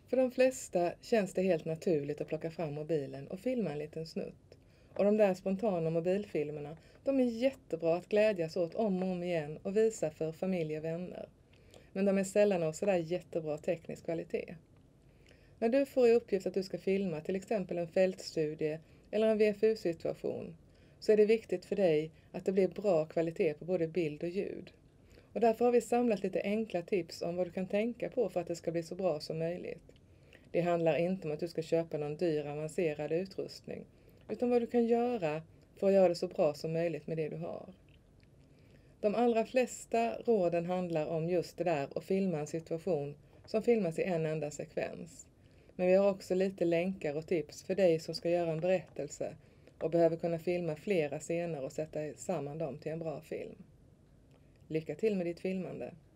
För de flesta känns det helt naturligt att plocka fram mobilen och filma en liten snutt. Och de där spontana mobilfilmerna, de är jättebra att glädjas åt om och om igen och visa för familj och vänner. Men de är sällan av sådär jättebra teknisk kvalitet. När du får i uppgift att du ska filma till exempel en fältstudie eller en VFU-situation, så är det viktigt för dig att det blir bra kvalitet på både bild och ljud. Och därför har vi samlat lite enkla tips om vad du kan tänka på för att det ska bli så bra som möjligt. Det handlar inte om att du ska köpa någon dyr avancerad utrustning, utan vad du kan göra för att göra det så bra som möjligt med det du har. De allra flesta råden handlar om just det där att filma en situation som filmas i en enda sekvens. Men vi har också lite länkar och tips för dig som ska göra en berättelse och behöver kunna filma flera scener och sätta samman dem till en bra film. Lycka till med ditt filmande!